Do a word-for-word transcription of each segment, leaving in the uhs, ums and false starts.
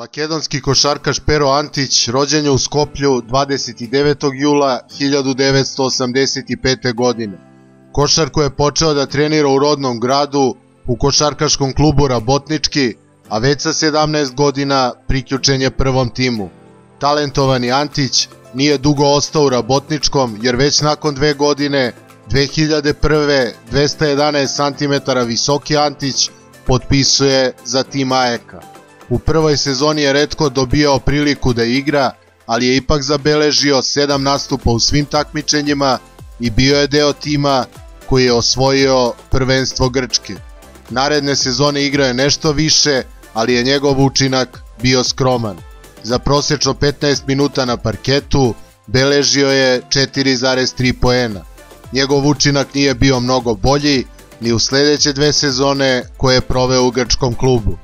Makedonski košarkaš Pero Antić rođen je u Skoplju dvadeset devetog jula hiljadu devetsto osamdeset pete. godine. Košarku je počeo da trenira u rodnom gradu u košarkaškom klubu Rabotnički, a već sa sedamnaest godina priključen je prvom timu. Talentovani Antić nije dugo ostao u Rabotničkom jer već nakon dve godine, dve hiljade prve. dvesta jedanaest centimetara visoki Antić potpisuje za tim A E K-a. U prvoj sezoni je retko dobijao priliku da igra, ali je ipak zabeležio sedam nastupa u svim takmičenjima i bio je deo tima koji je osvojio prvenstvo Grčke. Naredne sezone igrao je nešto više, ali je njegov učinak bio skroman. Za prosečno petnaest minuta na parketu beležio je četiri zarez tri poena. Njegov učinak nije bio mnogo bolji ni u sledeće dve sezone koje je proveo u grčkom klubu.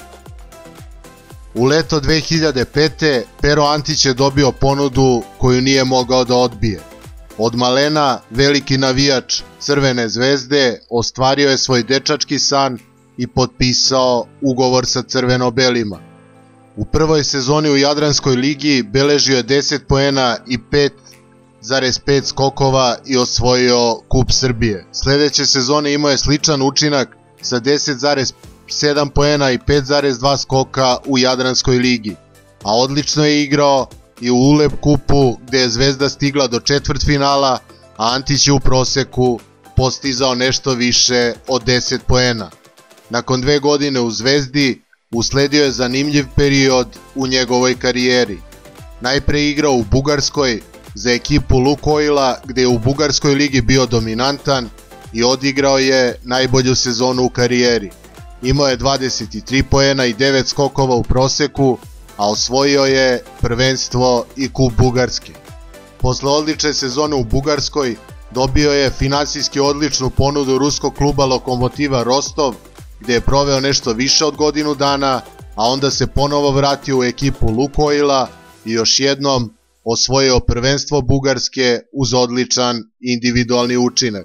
U leto dve hiljade pete. Pero Antić je dobio ponudu koju nije mogao da odbije. Od malena veliki navijač Crvene zvezde ostvario je svoj dečački san i potpisao ugovor sa crveno-belima. U prvoj sezoni u Jadranskoj ligi beležio je deset poena i pet zarez pet skokova i osvojio Kup Srbije. Sledeće sezone imao je sličan učinak sa deset zarez sedam poena i pet zarez dva skoka u Jadranskoj ligi, a odlično je igrao i u Uleb kupu gde je Zvezda stigla do četvrtfinala, a Antić je u proseku postizao nešto više od deset poena. Nakon dve godine u Zvezdi usledio je zanimljiv period u njegovoj karijeri. Najpre igrao u Bugarskoj za ekipu Lukoila gde je u Bugarskoj ligi bio dominantan i odigrao je najbolju sezonu u karijeri. Imao je dvadeset tri poena i devet skokova u proseku, a osvojio je prvenstvo i Kup Bugarske. Posle odlične sezone u Bugarskoj dobio je finansijski odličnu ponudu ruskog kluba Lokomotiva Rostov, gde je proveo nešto više od godinu dana, a onda se ponovo vratio u ekipu Lukoila i još jednom osvojio prvenstvo Bugarske uz odličan individualni učinak.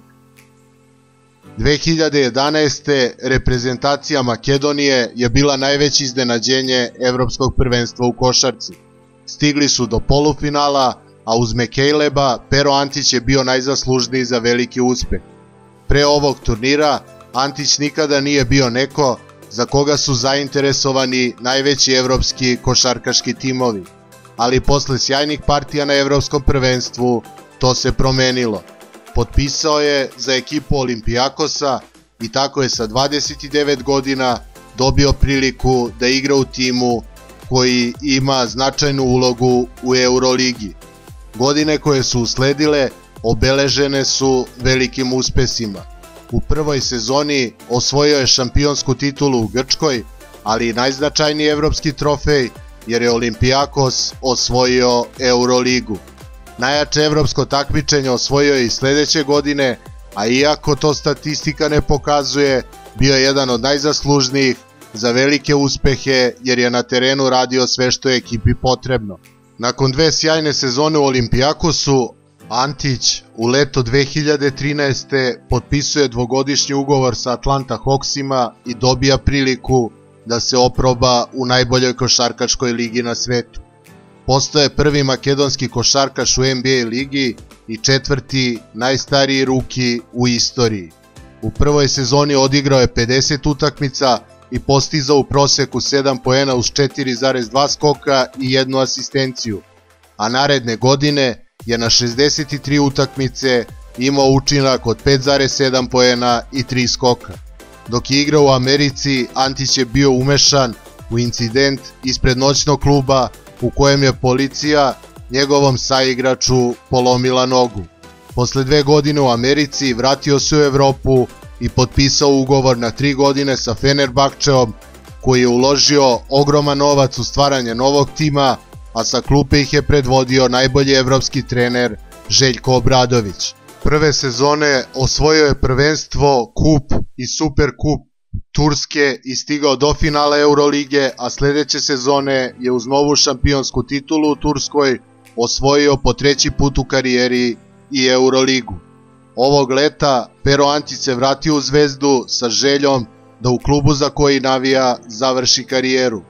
dve hiljade jedanaeste. reprezentacija Makedonije je bila najveće iznenađenje evropskog prvenstva u košarci. Stigli su do polufinala, a uz Mekejleba Pero Antić je bio najzaslužniji za veliki uspeh. Pre ovog turnira Antić nikada nije bio neko za koga su zainteresovani najveći evropski košarkaški timovi, ali posle sjajnih partija na evropskom prvenstvu to se promenilo. Potpisao je za ekipu Olimpijakosa i tako je sa dvadeset devet godina dobio priliku da igra u timu koji ima značajnu ulogu u Euroligi. Godine koje su usledile obeležene su velikim uspesima. U prvoj sezoni osvojio je šampionsku titulu u Grčkoj, ali i najznačajniji evropski trofej jer je Olimpijakos osvojio Euroligu. Najjače evropsko takmičenje osvojio je i sledeće godine, a iako to statistika ne pokazuje, bio je jedan od najzaslužnijih za velike uspehe jer je na terenu radio sve što je ekipi potrebno. Nakon dve sjajne sezone u Olimpijakosu, Antić u leto dve hiljade trinaeste. potpisuje dvogodišnji ugovor sa Atlanta Hawksima i dobija priliku da se oproba u najboljoj košarkaškoj ligi na svetu. Postao je prvi makedonski košarkaš u N B A ligi i četvrti najstariji ruki u istoriji. U prvoj sezoni odigrao je pedeset utakmica i postizao u proseku sedam poena uz četiri zarez dva skoka i jednu asistenciju, a naredne godine je na šezdeset tri utakmice imao učinak od pet zarez sedam poena i tri skoka. Dok je igrao u Americi, Antić je bio umešan u incident ispred noćnog kluba u kojem je policija njegovom saigraču polomila nogu. Posle dve godine u Americi vratio se u Evropu i potpisao ugovor na tri godine sa Fenerbahčeom, koji je uložio ogroman novac u stvaranje novog tima, a sa klupe ih je predvodio najbolji evropski trener Željko Obradović. Prve sezone osvojio je prvenstvo, kup i super kup Turske i stigao do finala Eurolige, a sledeće sezone je uz novu šampionsku titulu u Turskoj osvojio po treći put u karijeri i Euroligu. Ovog leta Pero Antić se vratio u Zvezdu sa željom da u klubu za koji navija završi karijeru.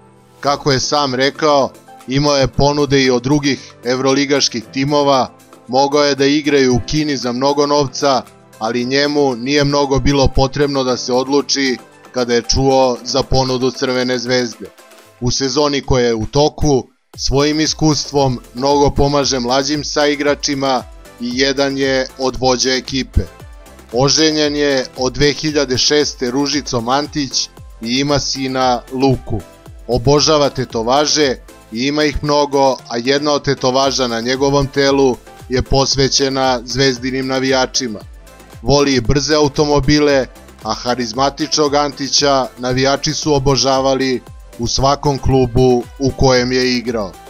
Kako je sam rekao, imao je ponude i od drugih evroligaških timova, mogao je da igraju u Kini za mnogo novca, ali njemu nije mnogo bilo potrebno da se odluči kada je čuo za ponudu Crvene zvezde. U sezoni koja je u toku, svojim iskustvom mnogo pomaže mlađim saigračima i jedan je od vođa ekipe. Oženjen je od dve hiljade šeste. Ružicom Antić i ima sina Luku. Obožava tetovaže i ima ih mnogo, a jedna od tetovaža na njegovom telu je posvećena zvezdinim navijačima. Voli i brze automobile, a harizmatičnog Antića navijači su obožavali u svakom klubu u kojem je igrao.